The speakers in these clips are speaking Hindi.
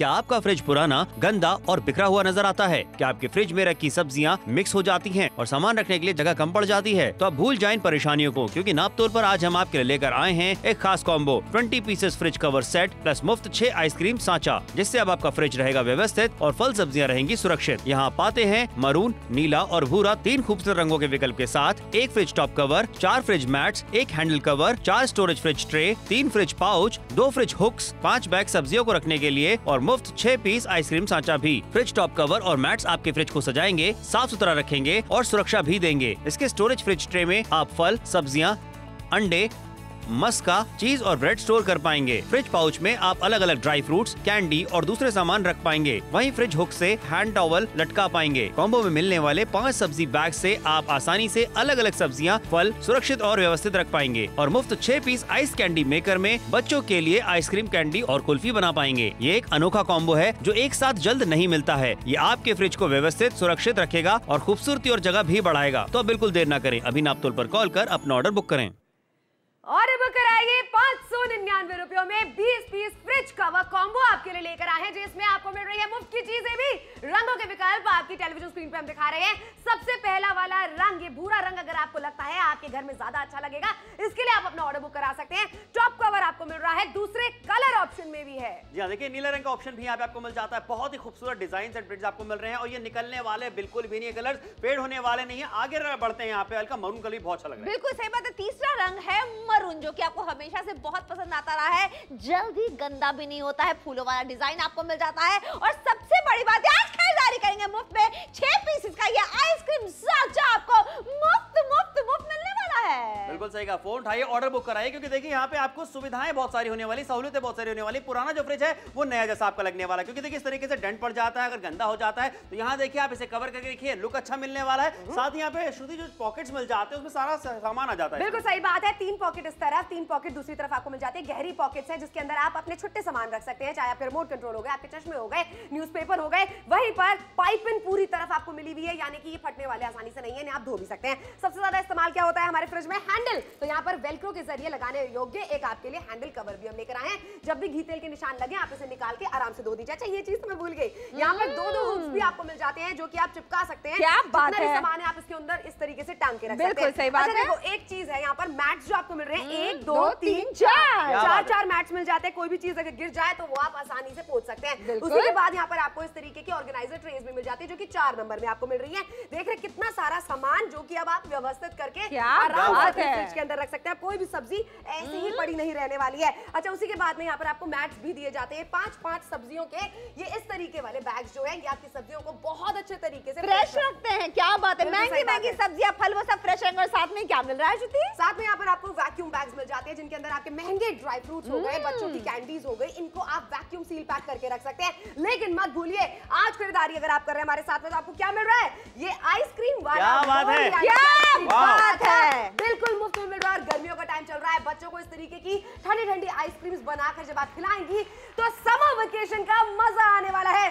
क्या आपका फ्रिज पुराना, गंदा और बिखरा हुआ नजर आता है? क्या आपके फ्रिज में रखी सब्जियां मिक्स हो जाती हैं और सामान रखने के लिए जगह कम पड़ जाती है? तो अब भूल जाएं परेशानियों को, क्योंकि नाप तोल पर आज हम आपके लिए लेकर आए हैं एक खास combo 20 pieces fridge cover set plus मुफ्त 6 आइसक्रीम सांचा, जिससे अब आपका फ्रिज रहेगा व्यवस्थित और फल सब्जियां रहेंगी सुरक्षित। यहाँ पाते हैं मरून, नीला और भूरा 3 खूबसूरत रंगों के विकल्प के साथ 1 fridge top cover, 4 fridge mats, 1 handle cover, 4 storage fridge tray, 3 fridge pouch, 2 fridge hooks, 5 bag सब्जियों को रखने के लिए और मुफ्त 6 पीस आइसक्रीम सांचा भी। फ्रिज टॉप कवर और मैट्स आपके फ्रिज को सजाएंगे, साफ सुथरा रखेंगे और सुरक्षा भी देंगे। इसके स्टोरेज फ्रिज ट्रे में आप फल, सब्जियां, अंडे, मस्का, चीज और ब्रेड स्टोर कर पाएंगे। फ्रिज पाउच में आप अलग अलग ड्राई फ्रूट्स, कैंडी और दूसरे सामान रख पाएंगे। वहीं फ्रिज हुक से हैंड टॉवल लटका पाएंगे। कॉम्बो में मिलने वाले 5 सब्जी बैग से आप आसानी से अलग अलग सब्जियां, फल सुरक्षित और व्यवस्थित रख पाएंगे और मुफ्त 6 पीस आइस कैंडी मेकर में बच्चों के लिए आइसक्रीम, कैंडी और कुल्फी बना पाएंगे। ये एक अनोखा कॉम्बो है जो एक साथ जल्द नहीं मिलता है। ये आपके फ्रिज को व्यवस्थित, सुरक्षित रखेगा और खूबसूरती और जगह भी बढ़ाएगा। तो अब बिल्कुल देर न करें, अभी नाप तोल पर कॉल कर अपना ऑर्डर बुक करें। और बुक कराइए 599 रुपयों में 20 पीस फ्रिज कवर कॉम्बो आपके लिए लेकर आए हैं, जिसमें आपको मिल रही है मुफ्त की चीजें भी। रंगों के विकल्प आपकी टेलीविजन स्क्रीन पे हम दिखा रहे हैं। सबसे पहला वाला रंग, ये भूरा रंग अगर आपको लगता है आपके घर में ज्यादा अच्छा लगेगा, इसके लिए आप अपना ऑर्डर बुक करा सकते हैं। टॉप कवर आपको मिल रहा है दूसरे कलर ऑप्शन में भी है। जी हाँ, देखिए नीला रंग का ऑप्शन भी यहाँ पे आपको मिल जाता है। बहुत ही खूबसूरत डिजाइन एंड प्रिंट्स आपको मिल रहे हैं और ये निकलने वाले बिल्कुल भी नहीं, कलर फेड होने वाले नहीं है। आगे बढ़ते हैं, यहाँ पे हल्का मरून कलर भी बहुत अच्छा लग रहा है। बिल्कुल सही बात है। तीसरा रंग है मरून, जो कि आपको हमेशा से बहुत पसंद आता रहा है, जल्दी गंदा भी नहीं होता है, फूलों वाला डिजाइन आपको मिल जाता है। और सबसे बड़ी बात है, आज खरीदारी करेंगे मुफ्त में 6 पीसेस का ये आइसक्रीम सांचा आपको मुफ्त मिलने वाला है। बिल्कुल सही कहा। फोन उठाइए, ऑर्डर बुक कराइए, क्योंकि देखिए यहाँ पे आपको सुविधाएं बहुत सारी होने वाली, सहूलियतें बहुत सारी होने वाली। पुराना जो फ्रिज है वो नया जैसा आपका लगने वाला है, क्योंकि देखिए इस तरीके से डेंट पड़ जाता है अगर गंदा हो जाता है। तो यहाँ देखिए आप इसे कवर करके देखिए, लुक अच्छा मिलने वाला है। साथ ही यहाँ पे श्रुति जो पॉकेट्स मिल जाते हैं उसमें सारा सामान आ जाता है। बिल्कुल सही बात है। 3 पॉकेट इस तरफ, 3 पॉकेट दूसरी तरफ आपको मिल जाते हैं। गहरी पॉकेट्स हैं जिसके अंदर आप अपने छोटे सामान रख सकते हैं, चाहे आपके रिमोट कंट्रोल हो गए, आपके चश्मे हो गए, न्यूज़पेपर हो गए। वहीं पर पाइपिंग पूरी तरफ आपको मिली हुई है, यानी कि ये फटने वाले आसानी से नहीं है, आप धो भी सकते हैं। सबसे ज्यादा इस्तेमाल क्या होता है हमारे फ्रिज में? हैंडल। तो यहाँ पर वेल्क्रो के जरिए लगाने योग्य एक आपके लिए हैंडल कवर भी हम लेकर आए हैं। जब भी घी तेल के निशान लगे आप इसे निकाल के आराम से धो दीजिए। अच्छा, ये चीज तो मैं भूल गई, यहाँ पर 2 हुक्स भी आपको मिल जाते हैं जो कि आप चिपका सकते हैं। क्या बात है। सामान है आप इसके अंदर इस तरीके से टांग के रख सकते हैं। बिल्कुल सही बात है। देखो एक चीज है, यहाँ पर मैट्स जो आपको मिल रहे हैं 1 2 3 4 मैट्स मिल जाते हैं। कोई भी चीज अगर गिर जाए तो वो आप आसानी से पोंछ सकते हैं। उसी के बाद यहाँ पर आपको इस तरीके की ऑर्गेनाइजर ट्रेज भी मिल जाती है जो कि 4 नंबर में आपको मिल रही है। देख रहे कितना सारा सामान जो कि अब आप व्यवस्थित करके आराम से फ्रिज के अंदर रख सकते हैं। कोई भी सब्जी ऐसे ही पड़ी नहीं रहने वाली है। अच्छा, उसी के बाद में यहाँ पर आपको मैट्स भी दिए जाते हैं 5-5 सब्जियों के। ये इस तरीके वाले बैग्स जो है ये आपकी सब्जियों को बहुत अच्छे तरीके से फ्रेश रखते हैं। क्या बात है, महंगी सब्जियां, फल वो सब फ्रेश रहेंगे। और साथ में क्या मिल रहा है श्रुति? साथ में यहाँ पर आपको वैक्यूम बैग्स मिल जाते हैं जिनके अंदर आपके महंगे ड्राई फ्रूट्स हो गए, बच्चों की कैंडीज हो गई, इनको आप वैक्यूम सील पैक करके रख सकते हैं। लेकिन मत भूलिए, आज खरीदारी अगर आप कर रहे हैं हमारे साथ में तो आपको क्या मिल रहा है? ये आइसक्रीम वाला। क्या बात है, क्या बात है, बिल्कुल मुफ्त में मिल रहा है। और गर्मियों का टाइम चल रहा है, बच्चों को इस तरीके की ठंडी आइसक्रीम्स बनाकर जब आप खिलाएंगी तो समर वेकेशन का मजा आने वाला है।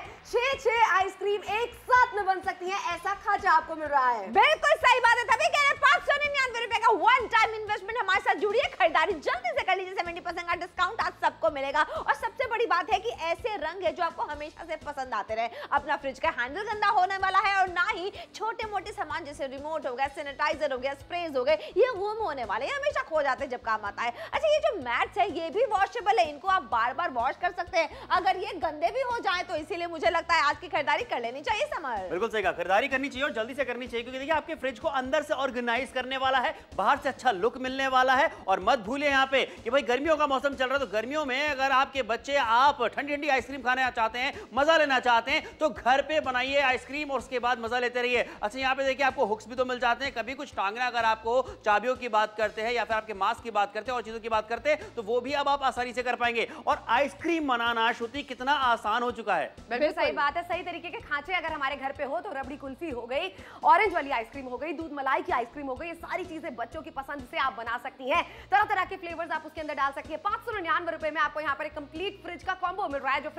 6 आइसक्रीम एक साथ में बन सकती हैं, ऐसा खाचा आपको मिल रहा है। बिल्कुल सही बात है। तभी कह रहे 599 रुपए का वन टाइम इन्वेस्टमेंट हमारे साथ जुड़िए, खरीदारी जल्दी से कर लीजिए। 70% का डिस्काउंट आज सबको मिलेगा। और सबसे बड़ी बात है कि ऐसे रंग है जो आपको हमेशा से पसंद आते रहे। अपना फ्रिज का हैंडल गंदा होने वाला है और ना ही छोटे मोटे सामान जैसे रिमोट हो गया, सैनिटाइजर हो गया, स्प्रेज हो गए, ये गुम होने वाले हैं, हमेशा खो जाते हैं जब काम आता है। अच्छा, ये जो मैट्स है ये भी वॉशेबल है, इनको आप बार बार वॉश कर सकते हैं अगर ये गंदे भी हो जाए तो। इसीलिए मुझे लगता है आज की खरीदारी कर लेनी चाहिए समर। बिल्कुल सही कहा, खरीदारी करनी चाहिए और जल्दी से करनी चाहिए, क्योंकि देखिए आपके फ्रिज को अंदर से ऑर्गेनाइज करने वाला है, बाहर से अच्छा लुक मिलने वाला है। और मत भूलिए यहाँ पे कि भाई गर्मियों का मौसम चल रहा है, तो गर्मियों में अगर आपके बच्चे आप ठंडी आइसक्रीम खाना चाहते हैं, मजा लेना चाहते हैं, तो घर पे बनाइए आइसक्रीम और उसके बाद मजा लेते रहिए। अच्छा, यहाँ पे देखिए आपको हुक्स भी तो मिल जाते हैं, कभी कुछ टांगना अगर आपको चाबियों की बात करते हैं या फिर आपके मास्क की बात करते हैं और चीजों की बात करते हैं तो वो भी अब आप आसानी से कर पाएंगे। और आइसक्रीम बनाना श्रुति कितना आसान हो चुका है। बिल्कुल सही बात है। सही तरीके के खांचे अगर हमारे घर पे हो तो रबड़ी कुल्फी हो गई, ऑरेंज वाली आइसक्रीम हो गई, दूध मलाई की आइसक्रीम हो गई, ये सारी चीजें बच्चों की पसंद से आप बना सकती हैं। तरह तरह के फ्लेवर्स आप उसके अंदर डाल सकती हैं। 599 रुपए में आपको यहाँ पर एक कंप्लीट फ्रिज का कॉम्बो मिल रहा है जो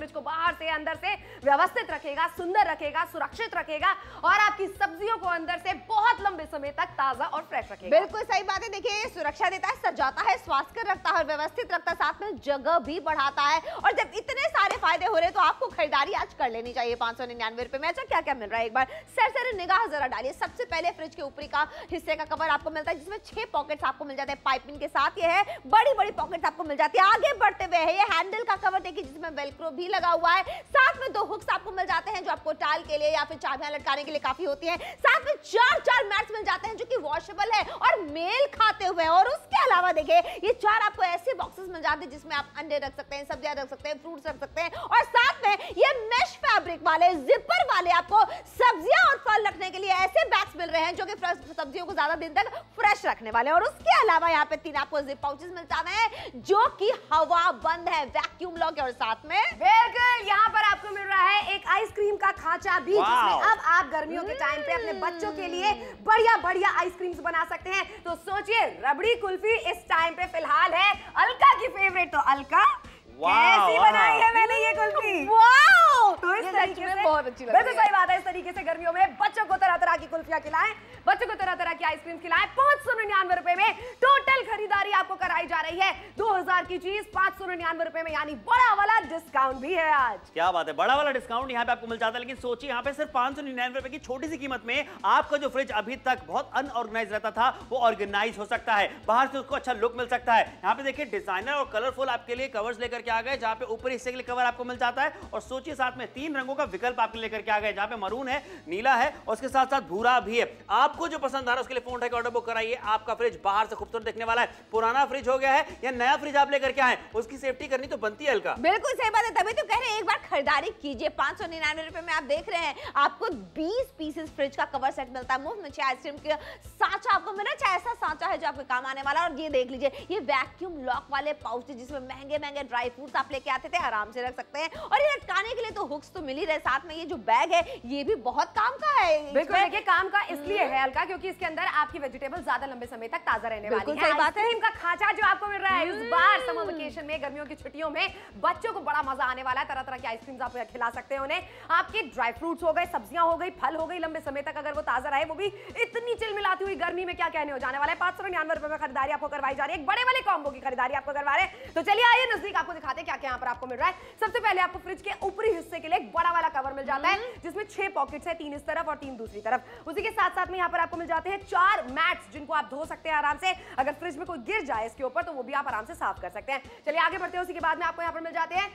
फ्रिज को बाहर से अंदर से व्यवस्थित रखेगा, सुंदर रखेगा, सुरक्षित रखेगा और आपकी सब्जियों को अंदर से बहुत लंबे समय तक ताजा और फ्रेश रखेगा। बिल्कुल सही बात है। देखिए, सुरक्षा देता है, सजाता है, स्वास्थ्य रखता है, व्यवस्थित रखता है, साथ में जगह भी बढ़ाता है। और जब इतने सारे फायदे हो रहे हैं तो आपको खरीदारी आज कर लेनी चाहिए 599 रुपए में। अच्छा, क्या क्या मिल रहा है एक बार सरसरी निगाह जरा डालिए। सबसे पहले फ्रिज के ऊपरी का हिस्से का कवर आपको मिलता है जिसमें 6 पॉकेट्स आपको मिल जाते हैं पाइपिंग के साथ। ये है बड़ी बड़ी पॉकेट्स आपको मिल जाती है। आगे बढ़ते हुए है ये हैंडल का कवर, देखिए जिसमें वेलक्रो भी लगा हुआ है। साथ में 2 हुक्स आपको मिल जाते हैं जो आपको टाल के लिए या फिर चाबियां लटकाने के लिए काफी होती है। साथ में 4 मैट्स मिल जाते हैं जो कि वॉशेबल है और मेल खाते हुए। और उसके अलावा देखिए ये 4 आपको ऐसे बॉक्सेस मिल जाते हैं जिसमें आप अंडे रख सकते हैं, सब्जियां रख सकते हैं, फ्रूट्स रख सकते हैं। और साथ में ये मेश फैब्रिक वाले, जिपर वाले आपको सब्जियां और फल रखने के लिए ऐसे बैग्स मिल रहे हैं जो कि सब्जियों को ज्यादा दिन तक फ्रेश रखने वाले हैं। और उसके अलावा यहाँ पे 3 आपको जिप पाउचेस मिल जाते हैं जो कि हवा बंद है, वैक्यूम लॉक है। और साथ में बिल्कुल यहाँ पर आपको मिल रहा है एक आइसक्रीम का खांचा भी जिसमें अब आप गर्मियों के टाइम पे अपने बच्चों के लिए बढ़िया बढ़िया आइसक्रीम्स बना सकते हैं। तो सोचिए, रबड़ी कुल्फी इस टाइम पे फिलहाल है अलका की फेवरेट। तो अलका, कैसी बनाई है मैंने ये कुल्फी? वाओ, तो इस तरीके से बहुत अच्छी लग रही है। बिल्कुल सही बात है। इस तरीके से गर्मियों में बच्चों को तरह तरह की कुल्फियां खिलाएं, बच्चों को तरह तरह की आइसक्रीम खिलाएं। 599 रुपए में टोटल खरीदारी आपको कराई जा रही है। 2000 की चीज 599 रुपए में, यानी बड़ा वाला डिस्काउंट भी है आज। क्या बात है, बड़ा वाला डिस्काउंट यहाँ पे आपको मिल जाता है। लेकिन सोचिए, यहाँ पे सिर्फ 599 रुपए की छोटी सी कीमत में आपका जो फ्रिज अभी तक बहुत अनऑर्गेनाइज रहता था वो ऑर्गेनाइज हो सकता है। बाहर से उसको अच्छा लुक मिल सकता है। यहाँ पे देखिए डिजाइनर और कलरफुल आपके लिए कवर्स लेकर के आ गए, जहाँ पे ऊपर हिस्से के लिए कवर आपको मिल जाता है। और सोचिए, साथ में 3 रंगों का विकल्प आपके लेकर के आ गए, जहाँ पे मरून है, नीला है और उसके साथ साथ भूरा भी है। आपको जो पसंद आ रहा है उसके लिए फोन उठाकर ऑर्डर बुक कराइए। आपका फ्रिज बाहर से खूबसूरत दिखने वाला है। पुराना फ्रिज हो गया है या नया फ्रिज आप लेकर के आए, उसकी सेफ्टी करनी तो बनती है अलका। बिल्कुल सही बात है, तभी तो कह रहे हैं एक बार खरीदारी कीजिए। 599 रुपए में आप देख रहे हैं आपको 20 पीसेस फ्रिज का कवर सेट मिलता है मुफ्त में। चाहे आइसक्रीम का सांचा आपको मिला, चाहे ऐसा सांचा है जो आपके काम आने वाला। और ये देख लीजिए, ये वैक्यूम लॉक वाले पाउच जिसमें महंगे महंगे ड्राई फ्रूट्स आप लेके आते थे, आराम से रख सकते हैं। और ये लटकाने के लिए तो हुक्स तो मिल ही रहे, साथ में ये जो बैग है ये भी बहुत काम का है। बिल्कुल, देखिए काम का इसलिए है अलका क्योंकि इसके अंदर आपकी वेजिटेबल ज्यादा लंबे समय तक ताजा रहने वाली है। सही बात है। आइसक्रीम का खांचा जो आपको मिल रहा है इस बार समर वेकेशन में, गर्मियों की छुट्टियों में बच्चों को बड़ा मजा आने वाला है। तरह तरह की आइसक्रीम्स आप खिला सकते हैं उन्हें। आपके ड्राई फ्रूट्स हो गए, सब्जियां हो गई, फल हो गई, लंबे समय तक अगर वो ताजा रहे, वो भी इतनी चिलमिलाती हुई गर्मी में, क्या कहने हो जाने वाला है। 599 रुपए में खरीदारी आपको करवाई जा रही है। एक बड़े वाले कॉम्बो की खरीदारी आपको करवा रहे हैं। तो चलिए आइए नजदीक आपको दिखाते हैं क्या क्या यहाँ पर आपको मिल रहा है। सबसे पहले आपको फ्रिज के ऊपरी हिस्से के लिए एक बड़ा वाला कवर मिल जाता है जिसमें 6 पॉकेट्स है, 3 इस तरफ और 3 दूसरी तरफ। उसी के साथ साथ में यहाँ पर आपको मिल जाते हैं 4 मैट्स जिनको आप धो सकते हैं आराम से। अगर फ्रिज में कोई गिर जाए इसके ऊपर तो वो भी आप आराम से साफ कर सकते हैं। चलिए आगे बढ़ते हैं। उसी के बाद में आपको यहाँ पर मिल जाते हैं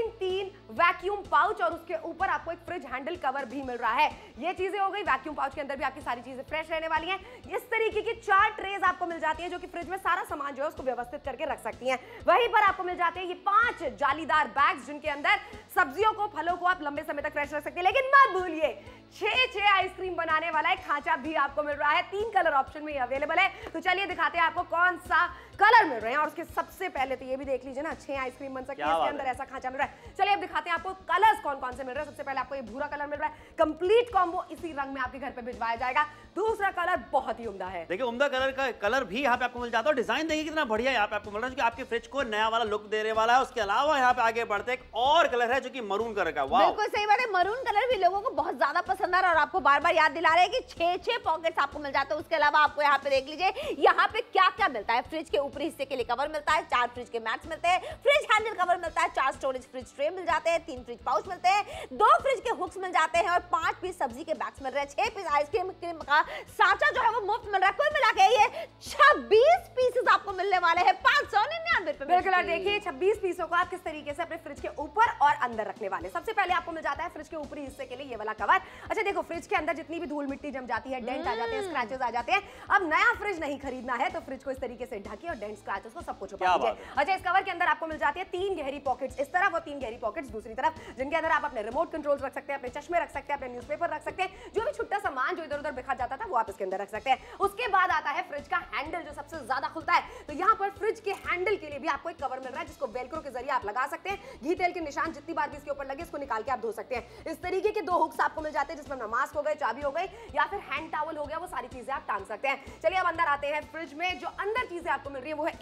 3 वैक्यूम पाउच और उसके ऊपर आपको एक फ्रिज हैंडल कवर भी मिल रहा है। ये चीजें हो गई। वैक्यूम पाउच के अंदर भी आपकी सारी चीजें फ्रेश रहने वाली हैं। इस तरीके की 4 ट्रेज आपको मिल जाती हैं जो कि फ्रिज में सारा सामान जो है उसको व्यवस्थित करके रख सकती हैं। वहीं पर आपको मिल जाते हैं ये 5 जालीदार बैग्स जिनके अंदर सब्जियों को, फलों को आप लंबे समय तक फ्रेश रख सकते हैं। लेकिन मत भूलिए 6 आइसक्रीम बनाने वाला एक खांचा भी आपको मिल रहा है। 3 कलर ऑप्शन में अवेलेबल है। तो चलिए दिखाते हैं आपको कौन सा कलर मिल रहे हैं। और उसके सबसे पहले तो ये भी देख लीजिए ना, 6 आइसक्रीम बन सकती है इसके अंदर, ऐसा खांचा मिल रहा है। चलिए अब दिखाते हैं आपको कलर्स कौन कौन से मिल रहे हैं। सबसे पहले आपको ये भूरा कलर मिल रहा है, कंप्लीट कॉम्बो इसी रंग में आपके घर पे भिजवाया जाएगा। दूसरा कलर बहुत ही उम्दा है, देखिए उम्दा कलर का कलर भी यहाँ पे आपको मिल जाता है। डिजाइन देखिए कितना बढ़िया यहाँ पे आपको मिल रहा है, जो आपके फ्रिज को नया वाला लुक देने वाला है। उसके अलावा यहाँ पे आगे बढ़ते एक और कलर है जो कि मरून कलर का। वाह, बिल्कुल सही बात है, मरून कलर भी लोगों को बहुत ज्यादा पसंद आ रहा है। और आपको बार बार याद दिला रहे हैं कि 6 पॉकेट्स आपको मिल जाते हैं। उसके अलावा आपको यहाँ पे देख लीजिए यहाँ पे क्या क्या मिलता है। फ्रिज के ऊपरी हिस्से के लिए कवर मिलता है, 4 फ्रिज के मैट्स मिलते हैं, फ्रिज हैंडल कवर मिलता है, 4 स्टोरेज फ्रिज ट्रे मिल जाते हैं, 3 फ्रिज पाउच मिलते हैं, 2 फ्रिज के हुक्स मिल जाते हैं और 5 पीस सब्जी के बैग्स मिल रहे हैं। 6 पीस आइसक्रीम का सांचा जो है वो मुफ्त मिल रहा है। कुल मिला के ये 26 पीसेस आपको मिलने वाले हैं 599 रुपए में। बिल्कुल, और देखिए 26 पीसों को आप किस तरीके से अपने फ्रिज के ऊपर और अंदर रखने वाले। सबसे पहले आपको मिल जाता है फ्रिज के ऊपरी हिस्से के लिए ये वाला कवर। अच्छा देखो, फ्रिज के अंदर जितनी भी धूल मिट्टी जम जाती है, डेंट आ जाते हैं, स्क्रैचेस आ जाते हैं। अब नया फ्रिज नहीं खरीदना है तो फ्रिज को इस तरीके से ढकिए और डेंट स्क्रैचेस को सबको छुपा दीजिए। अच्छा, इस कवर के अंदर आपको मिल जाती है 3 गहरी पॉकेट्स इस तरफ और 3 गहरी पॉकेट्स दूसरी तरफ, जिनके अंदर आप अपने रिमोट कंट्रोल्स रख सकते हैं, अपने चश्मे रख सकते हैं, अपने न्यूज़पेपर रख सकते हैं। जो भी छुट्टा सामान जो इधर-उधर बिखर जाता था वो आप इसके अंदर रख सकते हैं। उसके बाद आता है फ्रिज का हैंडल जो सबसे ज्यादा खुलता है। तो यहाँ पर फ्रिज के हैंडल के लिए भी आपको एक कवर मिल रहा है जिसको वेलक्रो के जरिए आप लगा सकते हैं। घी तेल के निशान जितनी बार भी इसके ऊपर लगे इसको निकाल के आप धो सकते हैं। इस तरीके के 2 हुक्स आपको मिल जाते हैं जिसमें मास्क हो गए, चाबी हो गई या फिर हैंड टॉवल हो गया, वो सारी चीजें आप टांग सकते हैं। चलिए अब अंदर आते हैं। फ्रिज में जो अंदर चीजें आपको मिल रही है वो है एक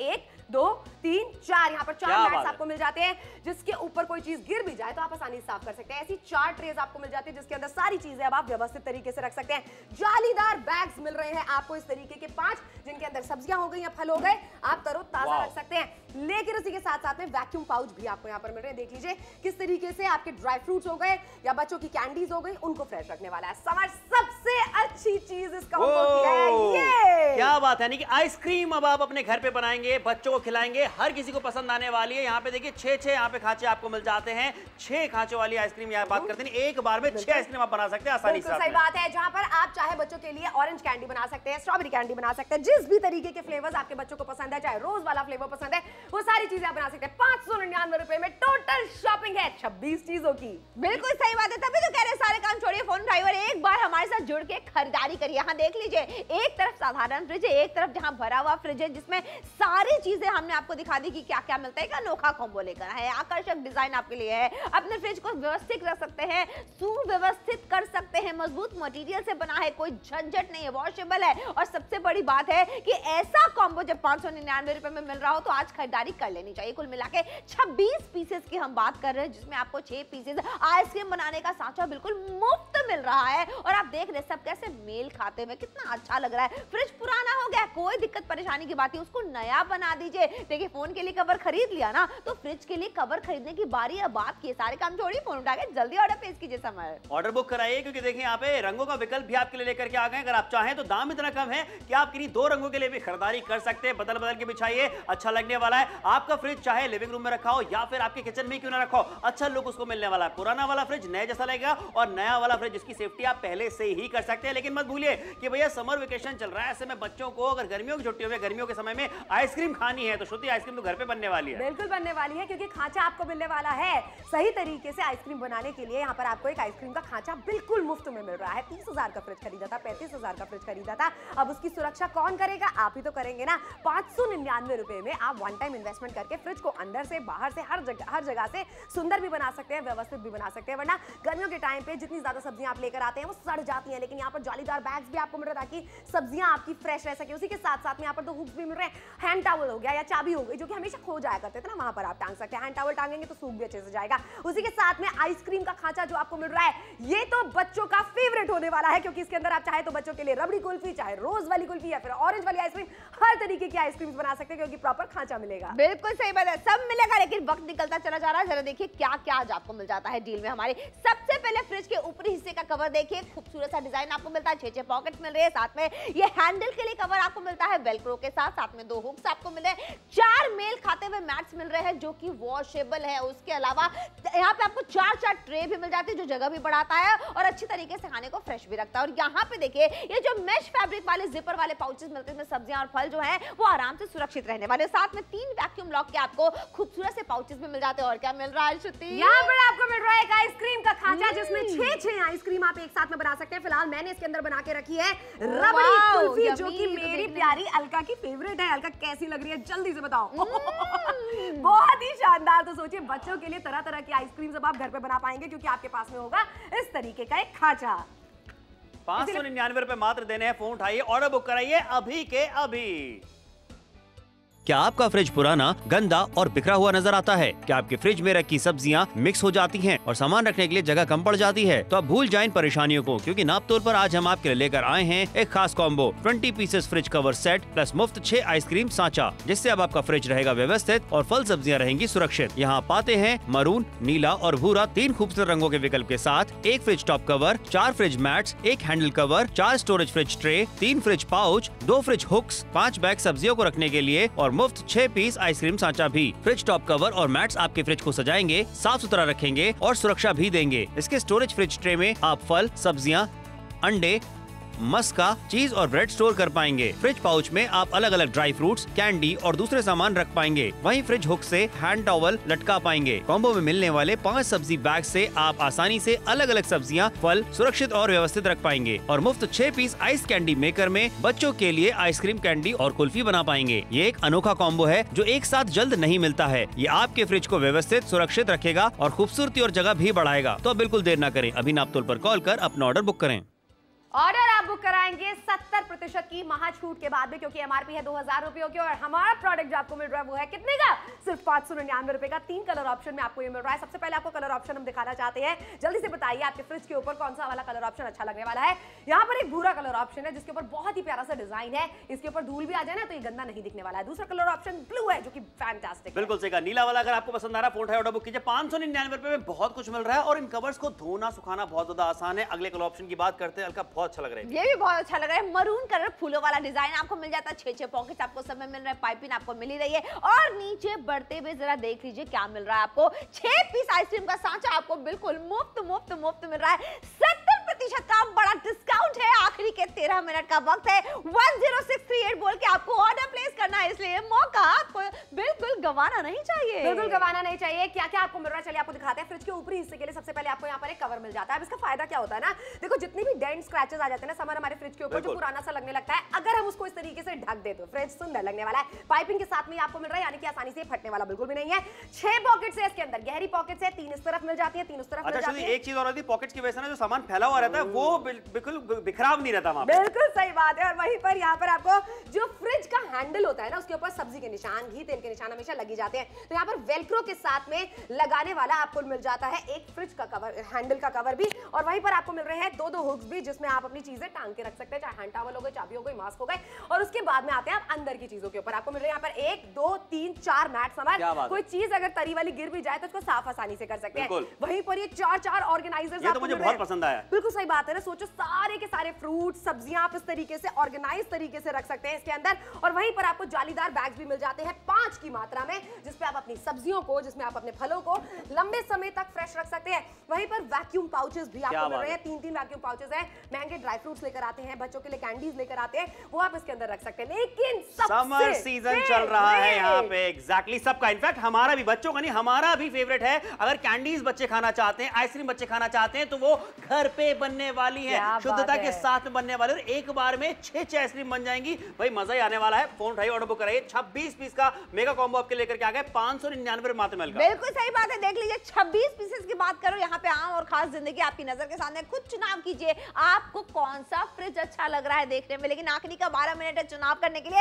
2 3 4 यहाँ पर 4 क्या मैट्स बात है? आपको मिल जाते हैं, जिसके ऊपर कोई चीज गिर भी जाए तो आप आसानी से साफ कर सकते हैं। ऐसी 4 ट्रेज आपको मिल जाती है जिसके अंदर सारी चीजें अब आप व्यवस्थित तरीके से रख सकते हैं। जालीदार बैग्स मिल रहे हैं आपको इस तरीके के 5, जिनके अंदर सब्जियां हो गई या फल हो गए, आप तरोताजा रख सकते हैं। लेकिन उसी के साथ साथ में वैक्यूम पाउच भी आपको यहाँ पर मिल रहे हैं। देख लीजिए किस तरीके से आपके ड्राई फ्रूट्स हो गए या बच्चों की कैंडीज हो गई, उनको फ्रेश रखने वाला है। समर सबसे अच्छी चीज इस कॉम्बो की है ये। क्या बात है, यानी कि आइसक्रीम अब आप अपने घर पे बनाएंगे, बच्चों को खिलाएंगे, हर किसी को पसंद आने वाली है। यहाँ पे देखिए 6 यहाँ पे खांचे आपको मिल जाते हैं। 6 खांचों वाली आइसक्रीम यहाँ बात करते हैं, एक बार में 6 आइसक्रीम आप बना सकते हैं आसानी से। सही बात है, जहां पर आप चाहे बच्चों के लिए ऑरेंज कैंडी बना सकते हैं, स्ट्रॉबेरी कैंडी बना सकते हैं, जिस भी तरीके के फ्लेवर्स आपके बच्चों को पसंद है, चाहे रोज वाला फ्लेवर पसंद है, वो सारी चीजें आप बना सकते हैं। 599 रुपए में टोटल शॉपिंग है 26 चीजों की। बिल्कुल सही बात है, तभी तो कह रहे हैं सारे काम छोड़िए, फोन ड्राइवर एक बार हमारे साथ जुड़ के खरीदारी करिए। यहाँ देख लीजिए, एक तरफ साधारण फ्रिज है, एक तरफ जहाँ भरा हुआ फ्रिज है, जिसमें सारी चीजें हमने आपको दिखा दी कि क्या क्या मिलता है। एक अनोखा कॉम्बो लेकर है, आकर्षक डिजाइन आपके लिए है। अपने फ्रिज को व्यवस्थित रख सकते हैं, सुव्यवस्थित कर सकते हैं, मजबूत मटेरियल से बना है, कोई झंझट नहीं है, वॉशेबल है। और सबसे बड़ी बात है कि ऐसा कॉम्बो जब 599 रुपए में मिल रहा हो तो आज खरीदारी कर लेनी चाहिए। कुल मिला के 26 पीसेस की हम बात कर रहे हैं, जिसमें आपको 6 पीसेस आइसक्रीम बनाने का सांचा बिल्कुल मुफ्त मिल रहा है। और आप देख रहे हैं सब कैसे मेल खाते हुए, कितना अच्छा लग रहा है। फ्रिज पुराना हो गया, कोई दिक्कत परेशानी की बात नहीं, उसको नया बना दीजिए। देखिए फोन के लिए कवर खरीद लिया ना, तो फ्रिज के लिए कवर खरीदने की बारी अब आपकी है। सारे काम छोड़िए, फोन उठा के जल्दी ऑर्डर प्लेस कीजिए। समय ऑर्डर बुक कराइए, क्योंकि देखिए यहाँ पे रंगों का विकल्प भी आपके लिए लेकर के आ गए। अगर आप चाहें तो दाम इतना कम है कि आप किन्हीं 2 रंगों के लिए भी खरीदारी कर सकते हैं। बदल बदल के बिछाइए, अच्छा लगने वाला है। आपका फ्रिज चाहे लिविंग रूम में रखा हो या फिर आपके किचन में क्यों ना रखा हो, अच्छा लुक उसको मिलने वाला है। पुराना वाला फ्रिज नया जैसा लगेगा और नया वाला फ्रिज जिसकी सेफ्टी आप पहले से ही कर सकते हैं। लेकिन मत भूलिए कि भैया समर वेकेशन चल रहा है, ऐसे में बच्चों को अगर गर्मियों की छुट्टियों में, गर्मियों के समय में आइसक्रीम खानी है तो श्रुति आइसक्रीम तो घर पे बनने वाली है। बिल्कुल बनने वाली है, क्योंकि खांचा आपको मिलने वाला है। सही तरीके से आइसक्रीम बनाने के लिए यहाँ पर आपको एक आइसक्रीम का खांचा बिल्कुल मुफ्त में मिल रहा है। 30,000 का फ्रिज खरीदा था, 35,000 का फ्रिज खरीदा था, अब उसकी सुरक्षा कौन करेगा? आप ही तो करेंगे ना। 599 रुपए में आप वन टाइम इन्वेस्टमेंट करके फ्रिज को अंदर से बाहर से हर जगह से सुंदर भी बना सकते हैं, व्यवस्थित भी बना सकते हैं। वरना गर्मियों के टाइम पे जितनी ज्यादा सब्जियां आप लेकर आते हैं वो सड़ जाती हैं, लेकिन यहाँ पर जालीदार बैग्स भी आपको मिल रहा है ताकि सब्जियां आपकी फ्रेश रह सके। उसी के साथ साथ में यहाँ पर 2 हुक्स भी मिल रहे हैं। हैंड टॉवल हो गया या चाबी हो गई, जो कि हमेशा खो जाया करते थे ना, वहां पर आप टांग सकते हैं। हैंड टॉवल टांगेंगे तो सूख भी अच्छे से जाएगा। उसी के साथ में आइसक्रीम का खांचा जो आपको मिल रहा है, ये तो बच्चों का फेवरेट होने वाला है, क्योंकि इसके अंदर आप चाहे तो बच्चों के लिए रबड़ी कुल्फी, चाहे रोज वाली कुल्फी या फिर ऑरेंज वाली आइसक्रीम, हर तरीके की आइसक्रीम बना सकते हैं, क्योंकि प्रॉपर खांचा मिलेगा। बिल्कुल सही बात है, सब मिलेगा। लेकिन वक्त निकलता चला जा रहा है, जरा देखिए क्या क्या आज आपको मिल जाता है डील में हमारे। सबसे पहले फ्रिज के ऊपरी हिस्से का कवर देखिए, खूबसूरत सा डिजाइन आपको मिलता है, 6 पॉकेट मिल रहे हैं, साथ में ये हैंडल के लिए कवर आपको मिलता है वेलक्रो के साथ में 2 हुक्स आपको मिले, 4 मेल खाते हुए मैट्स मिल रहे हैं जो कि वॉशेबल है। उसके अलावा यहाँ पे आपको 4 ट्रे भी मिल जाती है, जो जगह भी बढ़ाता है और अच्छी तरीके से खाने को फ्रेश भी रखता है। और यहाँ पे देखिए ये जो मेश फैब्रिक वाले जिपर वाले पाउचेस मिलते हैं, इसमें सब्जियां और फल जो है वो आराम से सुरक्षित रहने वाले। साथ में 3 वैक्यूम लॉक के आपको खूबसूरत से पाउचेस भी मिल जाते हैं। और क्या मिल रहा है श्रुति? यहाँ पर आपको मिल रहा है एक आइसक्रीम का खांचा, जिसमें 6 आइसक्रीम आप एक साथ में बना सकते हैं। फिलहाल मैंने इसके अंदर बना के रखी है रबड़ी कुल्फी, जो कि मेरी प्यारी अलका की फेवरेट है। अलका कैसी लग रही है जल्दी से बताओ। बहुत ही शानदार। तो सोचिए बच्चों के लिए तरह तरह की आइसक्रीम सब आप घर पे बना पाएंगे, क्योंकि आपके पास में होगा इस तरीके का एक खांचा। 599 रुपए मात्र देने हैं। फोन उठाइए, ऑर्डर बुक कराइए अभी के अभी। क्या आपका फ्रिज पुराना, गंदा और बिखरा हुआ नजर आता है? क्या आपके फ्रिज में रखी सब्जियां मिक्स हो जाती हैं और सामान रखने के लिए जगह कम पड़ जाती है? तो आप भूल जाएं इन परेशानियों को, क्योंकि नाप तोल पर आज हम आपके लिए लेकर आए हैं एक खास combo 20 pieces fridge cover set plus मुफ्त 6 आइसक्रीम सांचा, जिससे अब आपका फ्रिज रहेगा व्यवस्थित और फल सब्जियां रहेंगी सुरक्षित। यहाँ पाते हैं मरून, नीला और भूरा 3 खूबसूरत रंगों के विकल्प के साथ 1 fridge top cover, 4 fridge mats, 1 handle cover, 4 storage fridge tray, 3 fridge pouch, 2 fridge hooks, 5 bag सब्जियों को रखने के लिए और मुफ्त 6 पीस आइसक्रीम सांचा भी। फ्रिज टॉप कवर और मैट्स आपके फ्रिज को सजाएंगे, साफ सुथरा रखेंगे और सुरक्षा भी देंगे। इसके स्टोरेज फ्रिज ट्रे में आप फल, सब्जियां, अंडे, मस्का, चीज और ब्रेड स्टोर कर पाएंगे। फ्रिज पाउच में आप अलग अलग ड्राई फ्रूट्स, कैंडी और दूसरे सामान रख पाएंगे। वहीं फ्रिज हुक से हैंड टॉवल लटका पाएंगे। कॉम्बो में मिलने वाले 5 सब्जी बैग से आप आसानी से अलग अलग सब्जियां, फल सुरक्षित और व्यवस्थित रख पाएंगे और मुफ्त 6 पीस आइस कैंडी मेकर में बच्चों के लिए आइसक्रीम, कैंडी और कुल्फी बना पाएंगे। ये एक अनोखा कॉम्बो है जो एक साथ जल्द नहीं मिलता है। ये आपके फ्रिज को व्यवस्थित, सुरक्षित रखेगा और खूबसूरती और जगह भी बढ़ाएगा। तो बिल्कुल देर न करें, अभी नाप तोल पर कॉल कर अपना ऑर्डर बुक करें। ऑर्डर आप बुक कराएंगे 70% की महा छूट के बाद में, क्योंकि एमआरपी है 2000 रुपयों की और हमारा प्रोडक्ट जो आपको मिल रहा है वो है कितने का, सिर्फ 599 रुपए का। 3 कलर ऑप्शन में आपको ये मिल रहा है। सबसे पहले आपको कलर ऑप्शन हम दिखाना चाहते हैं, जल्दी से बताइए आपके फ्रिज के ऊपर कौन सा वाला कलर ऑप्शन अच्छा लगने वाला है। यहाँ पर एक भूरा कलर ऑप्शन है जिसके ऊपर बहुत ही प्यारा सा डिजाइन है, इसके ऊपर धूल भी आ जाए ना तो ये गंदा नहीं दिखने वाला है। दूसरा कलर ऑप्शन ब्लू है जो कि फैंटास्टिक, बिल्कुल सही कहा। नीला वाला अगर आपको पसंद आ रहा है फोन ऑर्डर बुक कीजिए। 599 रुपए में बहुत कुछ मिल रहा है और इन कवर्स को धोना सुखाना बहुत ज्यादा आसान है। अगले कलर ऑप्शन की बात करते हैं, अलका बहुत अच्छा लग रहा है, ये भी बहुत अच्छा लग रहा है। मरून कलर फूलों वाला डिजाइन आपको मिल जाता है, 6 पॉकेट्स आपको सब में मिल रहा है, पाइपिंग आपको मिल ही रही है और नीचे बढ़ते हुए जरा देख लीजिए क्या मिल रहा है आपको। 6 पीस आइसक्रीम का सांचा आपको बिल्कुल मुफ्त मुफ्त मुफ्त मिल रहा है। 70% का बड़ा डिस्काउंट है। आखिरी के 13 मिनट का वक्त है। 10638 बोल के आपको ऑर्डर प्लेस करना है, इसलिए मौका आपको बिल्कुल गंवाना नहीं चाहिए। बिल्कुल गंवाना नहीं चाहिए। क्या क्या आपको मिल रहा है चलिए आपको दिखाते हैं। फ्रिज के ऊपरी हिस्से के लिए सबसे पहले आपको यहाँ पर एक कवर मिल जाता है। अब इसका फायदा क्या होता है ना, देखो जितनी भी डेंट स्क्रैचेस आ जाते हैं ना सामान हमारे फ्रिज के ऊपर जो पुराना सा लगने लगता है, अगर हम उसको इस तरीके से ढक दे तो फ्रिज सुंदर लगने वाला है। पाइपिंग के साथ में आपको मिल रहा है, यानी कि आसानी से फटने वाला बिल्कुल भी नहीं है। 6 पॉकेट्स है इसके अंदर, गहरी पॉकेट्स है, 3 इस तरफ मिल जाती है, 3 उस तरफ मिल जाती है। एक चीज और होती है, पॉकेट्स की वजह से ना जो सामान फैला हुआ रहता है वो बिल्कुल बिखराव नहीं रहता वहां पे। बिल्कुल सही बात है। और वहीं पर यहाँ पर आपको जो फ्रिज का हैंडल होता है ना उसके ऊपर सब्जी के निशान, घी तेल के निशान हमेशा लगी जाते हैं, तो यहाँ पर वेलक्रो के साथ में लगाने वाला आपको मिल जाता है एक फ्रिज का कवर, हैंडल का कवर भी। और वहीं पर आपको मिल रहे हैं 2 हुक्स भी जिसमें आप अपनी चीजें टांग के रख सकते हैं, चाहे हैंड टॉवल हो गए, चाबी हो गई, मास्क हो गए। और उसके बाद में आते हैं आप अंदर की चीजों के ऊपर। आपको मिल रहे हैं यहाँ पर 1 2 3 4 मैट सामान, कोई चीज अगर तरी वाली गिर भी जाए तो उसको साफ आसानी से कर सकते हैं। वहीं पर ये 4 ऑर्गेनाइजर्स आपको मुझे बहुत पसंद आया। बिल्कुल सही बात है ना, सोचो सारे के सारे फ्रूट सब्जियां आप इस तरीके से ऑर्गेनाइज तरीके से रख सकते हैं इसके अंदर। और वहीं पर आपको जालीदार बैग्स भी मिल जाते हैं 5 की मात्रा में, जिसपे आप अपनी सब्जियों को, जिसमें आप अपने फलों को लंबे समय तक फ्रेश रख सकते हैं। वहीं पर वैक्यूम पाउचेस भी आपको मिल रहे हैं, 3 वैक्यूम पाउचेस हैं। महंगे ड्राई फ्रूट्स लेकर आते हैं, बच्चों के लिए कैंडीज लेकर आते हैं, वो आप इसके अंदर रख सकते हैं। लेकिन समर सीजन चल रहा है यहाँ पे, एग्जैक्टली सबका, इनफैक्ट हमारा भी, बच्चों का नहीं हमारा भी फेवरेट है। अगर कैंडीज बच्चे खाना चाहते हैं, आइसक्रीम बच्चे खाना चाहते हैं तो वो घर पे बनने वाली है, शुद्धता के साथ में बनने वाले, और एक बार में 6 आइसक्रीम बन जाएंगी। भाई मजा ही आने वाला है। फोन उठाइए, ऑर्डर बुक कराइए। 26 पीस का मेगा कॉम्बो आपके लेकर के आ गए 599 मात्र में। बिल्कुल सही बात है। देख लीजिए 26 पीसेस की बात करो, यहाँ पे आम और खास जिंदगी आपकी नजर के सामने। खुद चुनाव कीजिए आपको कौन सा फ्रिज अच्छा लग रहा है देखने में। लेकिन आखिरी का 12 मिनट है चुनाव करने के लिए।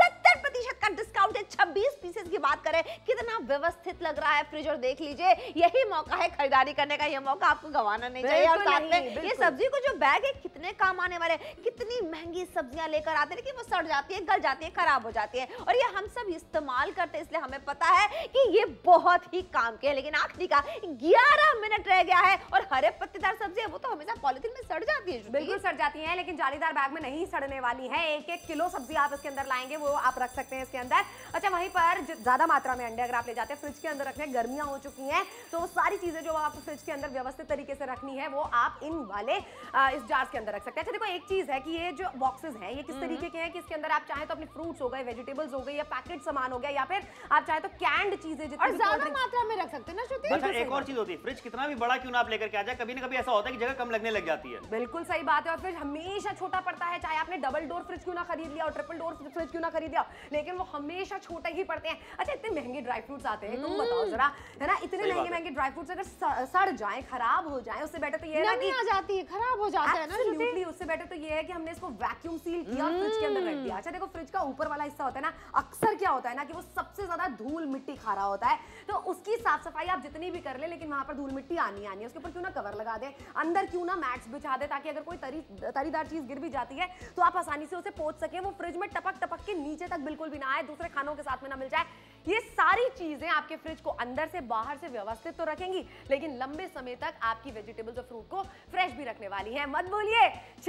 70% का डिस्काउंट है। 26 पीसेस की बात करें, कितना व्यवस्थित लग रहा है फ्रिज। और देख लीजिए यही मौका है खरीदारी करने का, यह मौका आपको गंवाना नहीं चाहिए। और साथ में ये सब्जी को जो बैग है कितने काम आने वाले। कितनी महंगी सब्जियां लेकर आते हैं लेकिन वो सड़ जाती है, गल जाती है, खराब हो जाती है, और ये हम सब इस्तेमाल करते हैं, इसलिए हमें पता है कि ये बहुत ही काम के है। लेकिन आखिरी का 11 मिनट रह गया है और हरे पत्तेदार सब्जी है वो तो हमेशा पॉलिथीन में सड़ जाती है। बिल्कुल सड़ जाती है, लेकिन जालीदार बैग में नहीं सड़ने वाली है। 1-1 किलो सब्जी आप इसके अंदर लाएंगे वो आप रख सकते हैं इसके अंदर। अच्छा, वहीं पर ज्यादा मात्रा में अंडे अगर आप ले जाते हैं फ्रिज के अंदर रखने, गर्मियां हो चुकी हैं तो सारी चीजें जो आपको फ्रिज के अंदर व्यवस्थित तरीके से रखनी है वो आप इन वाले इस जार्स के अंदर रख सकते हैं। अच्छा देखो, एक चीज है कि ये जो बॉक्सेस हैं ये किस तरीके के हैं कि इसके अंदर आप चाहे तो अपने फ्रूट्स हो गए, वेजिटेबल्स हो गए, या पैकेट सामान हो गया, या फिर आप चाहे तो कैंड चीजें और ज्यादा मात्रा में रख सकते हैं ना श्रुति। अच्छा, एक और चीज होती है, फ्रिज कितना भी बड़ा क्यों ना आप लेकर के आ जाए, कभी ना कभी ऐसा होता है कि जगह कम लगने लग जाती है। बिल्कुल सही बात है। और फ्रिज हमेशा छोटा पड़ता है, चाहे आपने डबल डोर फ्रिज क्यों ना खरीद लिया और ट्रिपल डोर फ्रिज क्यों ना खरीद लिया, लेकिन वो हमेशा छोटे ही पड़ते हैं। अच्छा, इतने महंगे ड्राई फ्रूट्स आते हैं, तुम बताओ जरा, है ना, इतने महंगे ड्राई फ्रूट्स अगर सड़ जाए, खराब हो जाए, उससे बेटर तो ये है नमी आ जाती है, खराब हो जाता है ना श्रुति। उससे बेटर तो ये है कि हमने इसको वैक्यूम सील किया और फ्रिज के अंदर रख दिया। अच्छा देखो, फ्रिज का ऊपर वाला हिस्सा होता है ना, अक्सर क्या होता है ना कि वो सबसे ज्यादा धूल मिट्टी खा रहा होता है, तो उसकी साफ सफाई आप जितनी भी कर ले, लेकिन वहां पर धूल मिट्टी आनी है। उसके ऊपर क्यों ना कवर लगा दे, अंदर क्यों ना मैट्स बिछा दे, ताकि अगर कोई तरीदार चीज गिर भी जाती है तो आप आसानी से उसे पोंछ सके, वो फ्रिज में टपक टपक के नीचे तक बिल्कुल भी ना आए, दूसरे खानों के साथ में ना मिल जाए। ये सारी चीजें आपके फ्रिज को अंदर से बाहर से व्यवस्थित तो रखेंगी, लेकिन लंबे समय तक आपकी वेजिटेबल्स और फ्रूट को फ्रेश भी रखने वाली है। मत भूलिए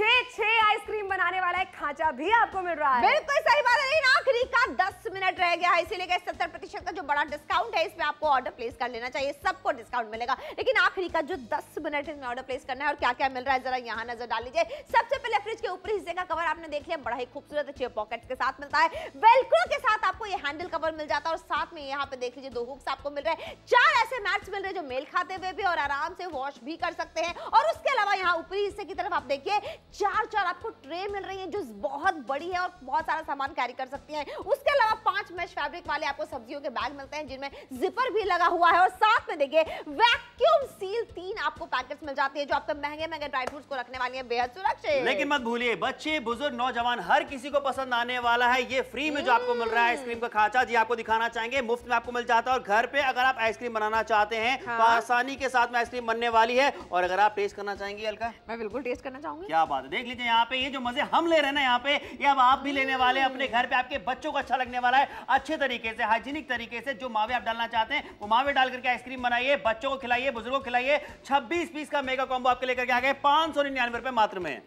6 आइसक्रीम बनाने वाला एक खांचा भी आपको मिल रहा है। बिल्कुल सही बात है। लेकिन आखिरी का 10 मिनट रह गया है, इसीलिए 70% का जो बड़ा डिस्काउंट है इसमें आपको ऑर्डर प्लेस कर लेना चाहिए, सबको डिस्काउंट मिलेगा। लेकिन आखिरी का जो 10 मिनट है इसमें ऑर्डर प्लेस करना है और क्या क्या मिल रहा है जरा यहाँ नजर डाल लीजिए। सबसे पहले फ्रिज के ऊपरी हिस्से का कवर आपने देख लिया, बड़ा ही खूबसूरत 6 पॉकेट्स के साथ मिलता है। वेलक्रो के साथ आपको ये हैंडल कवर मिल जाता है और साथ में यहाँ पे देख लीजिए 2 हुक्स आपको मिल रहे हैं, 4 ऐसे मैट्स मिल रहे हैं जो मेल खाते हुए भी और आराम से वॉश भी कर सकते हैं। और उसके अलावा यहाँ ऊपरी हिस्से की तरफ आप देखिए 4 आपको ट्रे मिल रही है जो बहुत बड़ी है और बहुत सारा सामान कैरी कर सकती हैं। उसके अलावा 5 मैश फैब्रिक वाले आपको सब्जियों के बैग मिलते हैं जिनमें जिपर भी लगा हुआ है और साथ में देखिए वैक्यूम सील 3 आपको पैकेट्स मिल जाते हैं जो आपके महंगे ड्राई फ्रूट्स को रखने वाली है बेहद सुरक्षित। लेकिन मत भूलिए बच्चे, बुजुर्ग, नौजवान हर किसी को पसंद आने वाला है। ये फ्री में जो आपको मिल रहा है आइसक्रीम का खांचा, जी आपको दिखाना चाहेंगे, मुफ्त में आपको मिल जाता है। और घर पे अगर आप आइसक्रीम बनाना चाहते हैं तो आसानी के साथ में आइसक्रीम बनने वाली है। और अगर आप टेस्ट करना चाहेंगे अलका? मैं बिल्कुल टेस्ट करना चाहूंगी। क्या बात है, देख लीजिए यहाँ पे ये जो मजे हम ले रहे हैं ना यहाँ पे, ये अब आप भी लेने वाले हैं अपने घर पे। आपके बच्चों को अच्छा लगने वाला है। अच्छे तरीके से, हाइजीनिक तरीके से जो मावे आप डालना चाहते हैं वो मावे डाल करके आइसक्रीम बनाइए, बच्चों को खिलाइए, बुजुर्गों को खिलाइए। 26 पीस का मेगा कॉम्बो आपके लेकर के आ गए 599 रुपए मात्र में।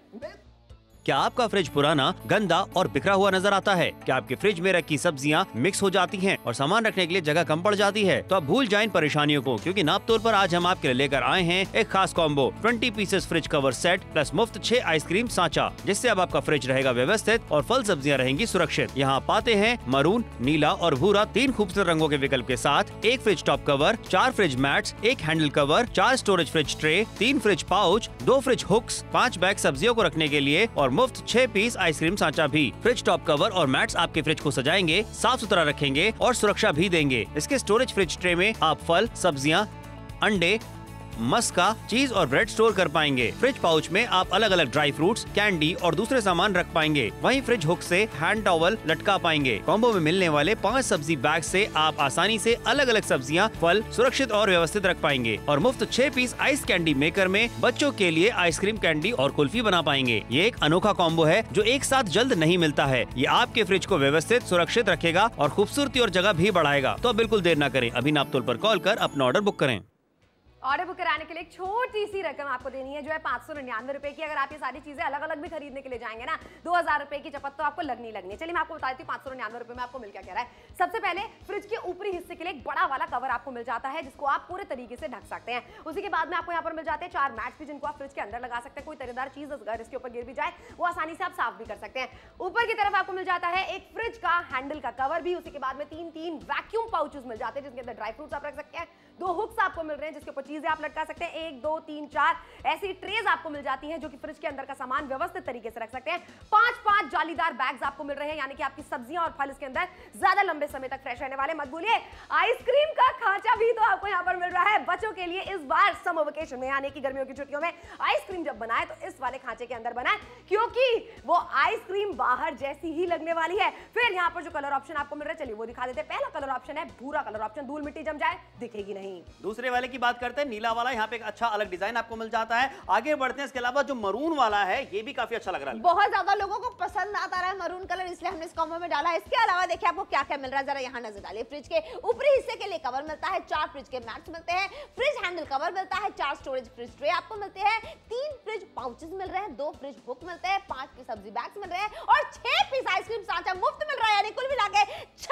क्या आपका फ्रिज पुराना, गंदा और बिखरा हुआ नजर आता है? क्या आपके फ्रिज में रखी सब्जियां मिक्स हो जाती हैं और सामान रखने के लिए जगह कम पड़ जाती है? तो आप भूल जाएं परेशानियों को, क्योंकि नाप तोल पर आज हम आपके लिए लेकर आए हैं एक खास combo 20 pieces fridge cover set plus मुफ्त 6 आइसक्रीम सांचा, जिससे अब आपका फ्रिज रहेगा व्यवस्थित और फल सब्जियां रहेंगी सुरक्षित। यहाँ पाते हैं मरून, नीला और भूरा 3 खूबसूरत रंगों के विकल्प के साथ 1 fridge top cover, 4 fridge mats, 1 handle cover, 4 storage fridge tray, 3 fridge pouch, 2 fridge hooks, 5 bag सब्जियों को रखने के लिए और मुफ्त 6 पीस आइसक्रीम सांचा भी। फ्रिज टॉप कवर और मैट्स आपके फ्रिज को सजाएंगे, साफ सुथरा रखेंगे और सुरक्षा भी देंगे। इसके स्टोरेज फ्रिज ट्रे में आप फल, सब्जियां, अंडे, मस्का, चीज और ब्रेड स्टोर कर पाएंगे। फ्रिज पाउच में आप अलग अलग ड्राई फ्रूट्स, कैंडी और दूसरे सामान रख पाएंगे। वहीं फ्रिज हुक से हैंड टॉवल लटका पाएंगे। कॉम्बो में मिलने वाले 5 सब्जी बैग से आप आसानी से अलग अलग सब्जियां, फल सुरक्षित और व्यवस्थित रख पाएंगे। और मुफ्त 6 पीस आइस कैंडी मेकर में बच्चों के लिए आइसक्रीम, कैंडी और कुल्फी बना पाएंगे। ये एक अनोखा कॉम्बो है जो एक साथ जल्द नहीं मिलता है। ये आपके फ्रिज को व्यवस्थित, सुरक्षित रखेगा और खूबसूरती और जगह भी बढ़ाएगा। तो बिल्कुल देर न करें, अभी नाप तोल पर कॉल कर अपना ऑर्डर बुक करें। ऑर्डर बुक कराने के लिए एक छोटी सी रकम आपको देनी है जो है 599 रुपए की। अगर आप ये सारी चीजें अलग अलग भी खरीदने के लिए जाएंगे ना 2000 रुपए की चपत तो आपको लगनी लगनी। चलिए मैं आपको बता देती हूँ 599 रुपए में आपको मिल क्या कह रहा है। सबसे पहले फ्रिज के ऊपरी हिस्से के लिए एक बड़ा वाला कवर आपको मिल जाता है जिसको आप पूरे तरीके से ढक सकते हैं। उसी के बाद में आपको यहाँ पर मिल जाते हैं 4 मैट्स भी जिनको आप फ्रिज के अंदर लगा सकते हैं। कोई तरीदार चीज अगर इसके ऊपर गिर भी जाए वो आसानी से आप साफ भी कर सकते हैं। ऊपर की तरफ आपको मिल जाता है एक फ्रिज का हैंडल का कवर भी। उसी के बाद में 3 वैक्यूम पाउचेस मिल जाते हैं जिसके अंदर ड्राई फ्रूट्स आप रख सकते हैं। 2 हुक्स आपको मिल रहे हैं जिसके ऊपर चीजें आप लटका सकते हैं। 1 2 3 4 ऐसी ट्रेज आपको मिल जाती हैं जो कि फ्रिज के अंदर का सामान व्यवस्थित तरीके से रख सकते हैं। 5 जालीदार बैग्स आपको मिल रहे हैं, यानी कि आपकी सब्जियां और फल इसके अंदर ज्यादा लंबे समय तक फ्रेश रहने वाले। मत भूलिए आइसक्रीम का खांचा भी तो आपको यहाँ पर मिल रहा है बच्चों के लिए। इस बार समर वेकेशन में यानी कि गर्मियों की छुट्टियों में आइसक्रीम जब बनाए तो इस वाले खांचे के अंदर बनाए, क्योंकि वो आइसक्रीम बाहर जैसी ही लगने वाली है। फिर यहाँ पर जो कलर ऑप्शन आपको मिल रहा है चलिए वो दिखा देते हैं। पहला कलर ऑप्शन है भूरा कलर ऑप्शन, धूल मिट्टी जम जाए दिखेगी नहीं। दूसरे वाले की बात करते हैं, नीला वाला। यहाँ पे एक अच्छा अलग डिजाइन आपको मिल जाता है। आगे बढ़ते हैं, इसके अलावा जो मरून वाला है ये भी काफी अच्छा लग रहा है। बहुत ज्यादा लोगों को पसंद आता रहा है मरून कलर, इसलिए हमने इस कॉम्बो में डाला है। इसके अलावा देखिए आपको क्या क्या मिल रहा है, जरा यहाँ नजर डालिए। फ्रिज के ऊपरी हिस्से के लिए कवर मिलता है, 4 फ्रिज के मैट्स मिलते हैं, फ्रिज हैंडल कवर मिलता है, 4 स्टोरेज फ्रिज ट्रे आपको मिलते हैं, 3 फ्रिज पाउचेस मिल रहे हैं, 2 फ्रिज हुक मिलते हैं, 5 के सब्जी बैग्स मिल रहे हैं और 6 पीस आइसक्रीम सांचा मुफ्त मिल रहा है। यानी कुल मिला के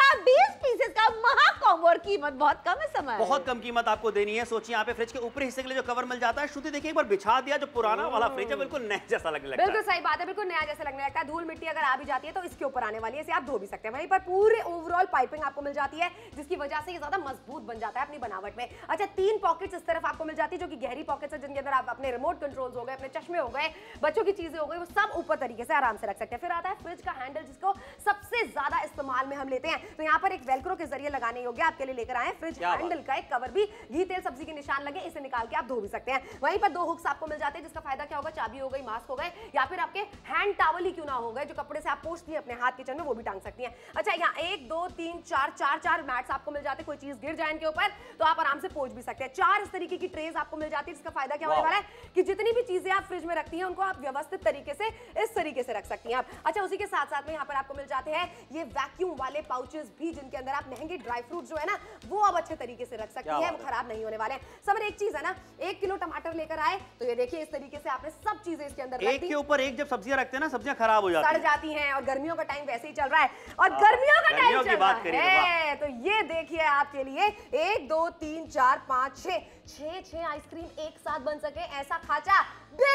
26 पीसेस का महा कॉम्बो और कीमत बहुत कम है। समय बहुत कम कीमत आपको देनी है। सोचिए यहाँ पे फ्रिज के ऊपरी हिस्से के लिए जो कवर मिल जाता है, श्रुति देखिए एक बार बिछा दिया, जो पुराना वाला फ्रिज है बिल्कुल नया जैसा लगने लगता है। बिल्कुल सही बात है, बिल्कुल नया जैसा लगने लगता है। धूल मिट्टी अगर आ भी जाती है तो इसके ऊपर आने वाली है, इसे आप धो भी सकते हैं। वहीं पर पूरे ओवरऑल पाइपिंग आपको मिल जाती है जिसकी वजह से ये ज्यादा मजबूत बन जाता है अपनी बनावट में। अच्छा 3 पॉकेट्स इस तरफ आपको मिल जाती है जो कि गहरी पॉकेट्स है, जिनके अंदर आप अपने रिमोट कंट्रोल्स हो गए, अपने चश्मे हो गए, बच्चों की चीजें हो गई, वो सब ऊपर तरीके से आराम से रख सकते हैं। फिर आता है फ्रिज का हैंडल जिसको सबसे ज्यादा इस्तेमाल में हम लेते हैं। तो यहाँ पर एक वेलक्रो के जरिए लगाने योग्य आपके लिए लेकर आए फ्रिज हैंडल का एक कवर भी। घी तेल सब्जी के निशान लगे, इसे निकाल के आप धो भी सकते हैं। वहीं पर 2 हुक्स आपको मिल जाते हैं जिसका फायदा क्या होगा, चाबी हो गई, मास्क हो गए या फिर आपके हैंड टॉवल ही क्यों ना हो गए जो कपड़े से आप पोंछती हैं अपने हाथ किचन में, वो भी टांग सकती हैं। अच्छा यहाँ 1 2 3 4 मैट्स आपको मिल जाते हैं। कोई चीज गिर जाए इनके ऊपर तो आप आराम से पोंछ भी सकते हैं। 4 इस तरीके की ट्रेज आपको मिल जाती है जिसका फायदा क्या होने वाला है कि जितनी भी चीजें आप फ्रिज में रखती हैं उनको आप व्यवस्थित तरीके से इस तरीके से रख सकती हैं आप। अच्छा उसी के साथ साथ में यहाँ पर आपको मिल जाते हैं ये वैक्यूम वाले पाउचेस भी जिनके अंदर आप महंगे ड्राई फ्रूट जो है ना वो आप अच्छे तरीके से रख सकती हैं, वो खराब नहीं होने वाले हैं। समझ एक चीज है ना, 1 किलो टमाटर लेकर आए तो ये देखिए इस तरीके से आपने सब चीजें इसके अंदर एक के ऊपर एक जब सब्जियां रखते हैं ना सब्जियां खराब हो जाती हैं, सड़ जाती हैं। और गर्मियों का टाइम वैसे ही चल रहा है और गर्मियों का टाइम चल रहा है तो ये देखिए आपके लिए 1 2 3 4 5 6 आइसक्रीम एक साथ बन सके ऐसा खांचा बिल्कुल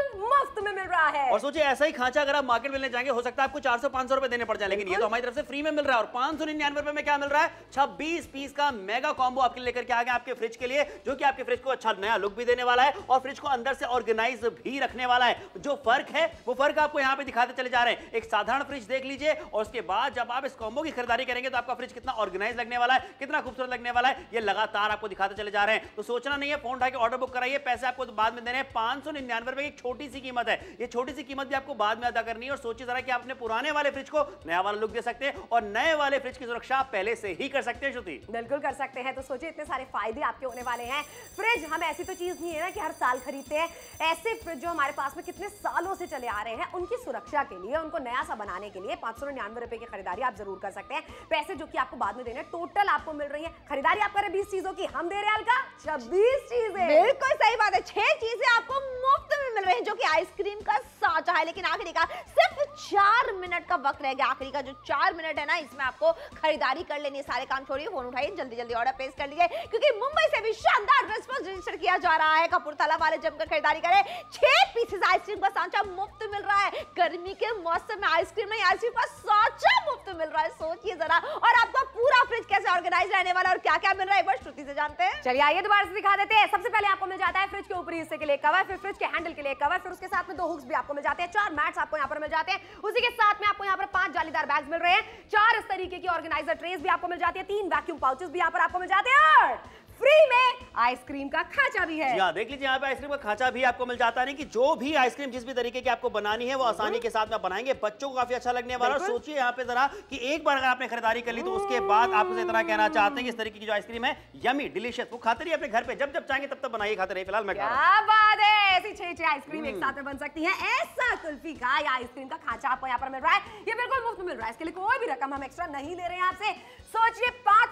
मुफ्त में मिल रहा है। और सोचिए ऐसा ही खांचा अगर आप मार्केट में लेने जाएंगे हो सकता है आपको 400-500 रुपए देने पड़ जाए, लेकिन ये तो हमारी तरफ से फ्री में मिल रहा है। और 599 रुपए में क्या मिल रहा है? 26 पीस का मेगा कॉम्बो आपके लेकर के आ गए आपके फ्रिज के लिए, जो कि आपके फ्रिज को अच्छा नया लुक भी देने वाला है और फ्रिज को अंदर से ऑर्गेनाइज भी रखने वाला है। जो फर्क है वो फर्क आपको यहाँ पे दिखाते चले जा रहे हैं। एक साधारण फ्रिज देख लीजिए और उसके बाद जब आप इस कॉम्बो की खरीदारी करेंगे तो आपका फ्रिज कितना ऑर्गेनाइज लगने वाला है, कितना खूबसूरत लगने वाला है, ये लगातार आपको दिखाते चले जा रहे हैं। तो सोचना नहीं है, फोन उठा के ऑर्डर बुक कराइए, पैसे आपको तो बाद में देने हैं। 599 रुपए की छोटी सी कीमत है, ये छोटी सी कीमत भी आपको बाद में अदा करनी है। और सोचिए जरा कि आप अपने पुराने वाले फ्रिज को नया वाला लुक दे सकते हैं और नए वाले फ्रिज की सुरक्षा आप पहले से ही कर सकते हैं। श्रुति, बिल्कुल कर सकते हैं। तो सोचिए इतने सारे फायदे आपके होने वाले हैं। फ्रिज हम ऐसी तो चीज नहीं है ना कि हर साल खरीदते हैं। ऐसे फ्रिज जो हमारे पास में कितने सालों से चले आ रहे हैं, उनकी सुरक्षा के लिए, उनको नया सा बनाने के लिए 599 रुपए की खरीदारी आप जरूर कर सकते हैं। पैसे जो कि आपको बाद में देने, टोटल आपको मिल रही है, खरीदारी आप करें 20 चीजों की, हम दे रहे हैं हल्का 26 चीजें। बिल्कुल सही बात है, 6 चीजें आपको मुफ्त में मिल रही है, जो कि आइसक्रीम का साचा है। लेकिन आखिरी का सिर्फ 4 मिनट का वक्त रह गया। आखिरी का जो 4 मिनट है ना, इसमें आपको खरीदारी कर लेनी है। सारे काम छोड़िए, फोन उठाइए, जल्दी जल्दी ऑर्डर प्लेस कर लीजिए, क्योंकि मुंबई से भी शानदार रिस्पांस रजिस्टर किया जा रहा है। कपूरथला वाले जमकर खरीदारी करें, 6 पीसेस आइसक्रीम का सांचा मुफ्त मिल रहा है। गर्मी के मौसम में आइसक्रीम नहीं, आइसक्रीम का सांचा मुफ्त मिल रहा है। सोचिए जरा, और आपका पूरा फ्रिज कैसे ऑर्गेनाइज रहने वाला और क्या क्या मिल रहा है, एक बार श्रुति से जानते हैं। चलिए आइए दोबारा से दिखा देते हैं। सबसे पहले आपको मिल जाता है फ्रिज के ऊपरी हिस्से के लिए कवर, फिर फ्रिज के हैंडल के लिए कवर, फिर उसके साथ में 2 हुक्स भी आपको मिल जाते हैं, 4 मैट्स आपको यहाँ पर मिल जाते हैं। उसी के साथ में आपको यहाँ पर 5 जालीदार बैग्स मिल रहे हैं, 4 इस तरीके की ऑर्गेनाइजर ट्रेस भी आपको मिल जाती है, 3 वैक्यूम पाउचेस भी यहाँ पर आपको मिल जाते हैं और फ्री में आइसक्रीम का खांचा भी है। हाँ, देख लीजिए यहाँ पे आइसक्रीम का खांचा भी आपको मिल जाता है कि जो भी आइसक्रीम जिस भी तरीके की आपको बनानी है वो आसानी के साथ में बनाएंगे, बच्चों को काफी अच्छा लगने वाला है। सोचिए यहाँ पे जरा कि एक बार अगर आपने खरीदारी कर ली तो उसके बाद आप उसे इतना कहना चाहते हैं कि इस तरीके की जो आइसक्रीम है यमी डिलीशियस, वो खाते रहिए अपने घर पे, जब जब चाहेंगे तब तब बनाइए खाते रहिए। फिलहाल मैं क्या बात है, ऐसी 6 आइसक्रीम एक साथ में बन सकती है। ऐसा कुल्फी का या आइसक्रीम का खांचा आपको यहाँ पर मिल रहा है, ये बिल्कुल मुफ्त मिल रहा है। इसके लिए कोई भी रकम हम एक्स्ट्रा नहीं ले रहे हैं आपसे। सोचिए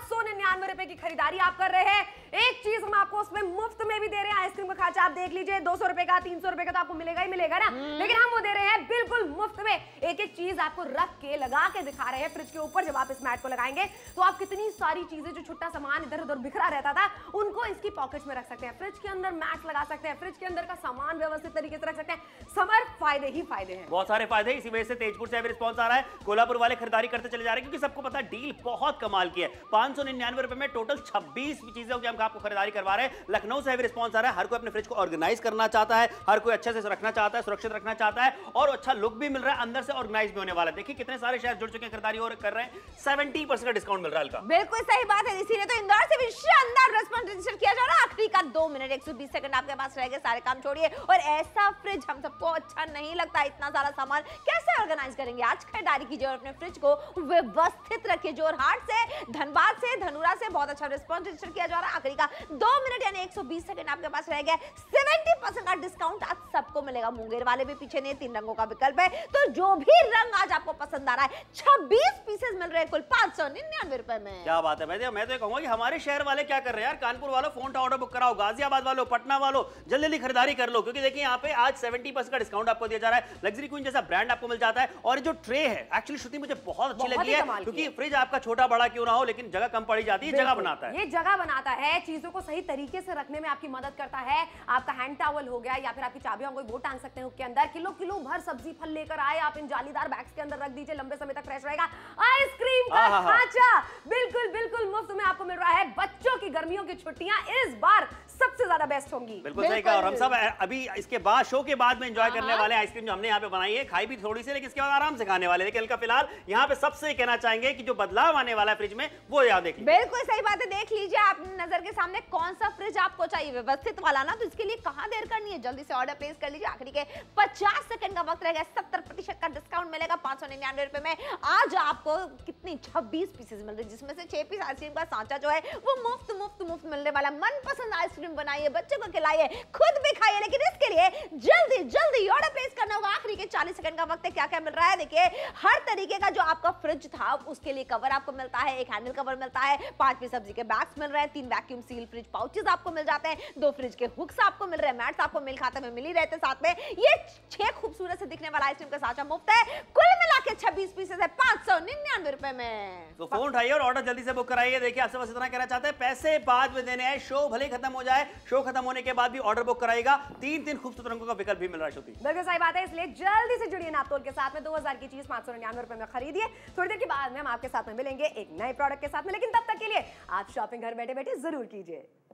599 रुपए की खरीदारी आप कर रहे हैं, एक चीज हम आपको उसमें मुफ्त में भी दे रहे हैं। आइसक्रीम का खांचा आप देख लीजिए, 200 रुपए का, 300 रुपए का तो आपको मिलेगा ही मिलेगा ना, लेकिन हम वो दे रहे हैं बिल्कुल मुफ्त में। एक एक चीज आपको रख के लगा के दिखा रहे हैं फ्रिज के ऊपर। जब आप इस मैट को लगाएंगे तो आप कितनी सारी चीजें, जो छुट्टा सामान इधर उधर बिखरा रहता था, उनको इसकी पॉकेट्स में रख सकते हैं। फ्रिज के अंदर मैट लगा सकते हैं, फ्रिज के अंदर का सामान व्यवस्थित तरीके से रख सकते हैं। समर फायदे ही फायदे हैं, बहुत सारे फायदे। इसी वजह से तेजपुर से भी रिस्पॉन्स आ रहा है, कोल्हापुर वाले खरीदारी करते चले जा रहे हैं, क्योंकि सबको पता है डील बहुत कमाल की है। 599 रुपए में टोटल 26 चीजों की हम आपको खरीदारी करवा रहे हैं। लखनऊ से भी रिस्पॉन्स आ रहा है, हर कोई अपने फ्रिज को ऑर्गेनाइज करना चाहता है, हर कोई अच्छे से रखना चाहता है, सुरक्षित रखना चाहता है और अच्छा लुक भी मिल रहा है, अंदर से ऑर्गेनाइज भी होने वाला है। देखिए कितने सारे शहर जुड़ चुके हैं, खरीदारी और कर रहे हैं, 70% का डिस्काउंट मिल रहा है। बिल्कुल सही बात है, इसीलिए तो इंदौर से भी शानदार रिस्पॉन्स रजिस्टर किया जा रहा है। आखिरी का 2 मिनट 120 सेकंड आपके पास रह गए, सारे काम छोड़िए। और ऐसा फ्रिज हम सबको अच्छा नहीं लगता, इतना सारा सामान कैसे ऑर्गेनाइज करेंगे। आज खरीदारी कीजिए और अपने फ्रिज को व्यवस्थित रखिए। जोरहाट से, धनबाद से, धनुरा से बहुत अच्छा रिस्पॉन्स रजिस्टर किया जा रहा है। आखिरी का 2 मिनट यानी 120 सेकंड आपके पास रह गए, 70% का डिस्काउंट आज सबको मिलेगा। मुंगेर वाले भी पीछे नहीं, 3 रंगों का विकल्प है, तो जो भी रंग आज आपको पसंद आ रहा है, 26 पीसेस मिल रहे हैं कुल 599 रुपए में। क्या बात है। मैं तो कहूंगा कि हमारे शहर वाले क्या कर रहे हैं यार, कानपुर वालों फोन का ऑर्डर बुक कराओ, गाजियाबाद वालों, पटना वालों जल्दी जल्दी खरीदारी कर लो, क्योंकि देखिए यहाँ पे आज 70% का डिस्काउंट आपको दिया जा रहा है। लग्जरी क्वीन जैसा ब्रांड आपको मिल जाता है। और जो ट्रे है एक्चुअली श्रुति मुझे बहुत अच्छी लगी है, क्योंकि फ्रिज आपका छोटा बड़ा क्यों ना हो, लेकिन जगह कम पड़ी जाती है, जगह बनाता है। ये जगह बनाता है, चीजों को सही तरीके से रखने में आपकी मदद करता है। आपका हैंड टॉवल हो गया या फिर आपकी चाबियां कोई वो टांग सकते हैं उसके अंदर। किलो किलो भर सब्जी फल लेकर आए, आप इन जालीदार बैग्स के अंदर रख दीजिए, लंबे समय तक फ्रेश रहेगा। आइसक्रीम का खांचा बिल्कुल बिल्कुल मुफ्त में आपको मिल रहा है। बच्चों की गर्मियों की छुट्टियां इस बार सबसे ज्यादा बेस्ट होंगी। बिल्कुल सही कहा। और हम सब अभी इसके बाद, शो के बाद में एंजॉय करने वाले आइसक्रीम जो हमने यहाँ पे बनाई है, खाई भी थोड़ी सी, लेकिन इसके बाद आराम से खाने वाले। लेकिन इनका फिलहाल यहाँ पे सबसे कहना चाहेंगे कि जो बदलाव आने वाला है फ्रिज में, वो याद देखिए। बिल्कुल सही बात है, देख लीजिए आपने नजर के सामने कौन सा फ्रिज आपको चाहिए, व्यवस्थित वाला ना, तो इसके लिए कहां देर करनी है, जल्दी से ऑर्डर प्लेस कर लीजिए। आखिरी के 50 सेकंड का वक्त रह गया, 70% का डिस्काउंट मिलेगा 599 रुपए में। आज आपको कितनी 26 पीसेस मिल रही है, जिसमें से 6 पीस आइसक्रीम का सांचा जो है वो मुफ्त मुफ्त मुफ्त मिलने वाला। मनपसंद आइसक्रीम बनाइए, बच्चों को खिलाइए, खुद भी खाइए, लेकिन इसके लिए जल्दी जल्दी ऑर्डर प्लेस करना होगा। आखिरी के 40 सेकंड का वक्त है, क्या क्या मिल रहा है देखिए। हर तरीके का जो आपका फ्रिज था उसके लिए कवर आपको मिलता है, एक हैंडल कवर मिलता है, 5 पीस सब्जी के बैग्स मिल रहे हैं, 3 वैक्यूम सील फ्रिज पाउचेस आपको मिल जाते हैं, 2 फ्रिज के हुक्स आपको मिल रहे हैं, मैट्स आपको मिल खाते में मिल ही रहते साथ में। ये 6 खूबसूरत से दिखने वाला आइसक्रीम का सांचा मुफ्त है। कुल मिला के 26 पीसेस है 599 रुपए में। तो फोन उठाइए और ऑर्डर जल्दी से बुक कराइए। देखिए आपसे बस इतना कहना चाहते हैं, पैसे बाद में देने हैं, शो भले खत्म हो जाए, शो खत्म होने के बाद भी ऑर्डर बुक कराएगा। 3 खूबसूरत रंगों का विकल्प भी मिल रहा है। श्रुति बिल्कुल सही बात है, इसलिए जल्दी से जुड़िए नापतोल के साथ में। 2000 की चीज 599 रुपए में खरीदिए। थोड़ी देर के बाद में हम आपके साथ में मिलेंगे एक नए प्रोडक्ट के साथ में, लेकिन तब तक के लिए आप शॉपिंग घर बैठे बैठे जरूर कीजिए।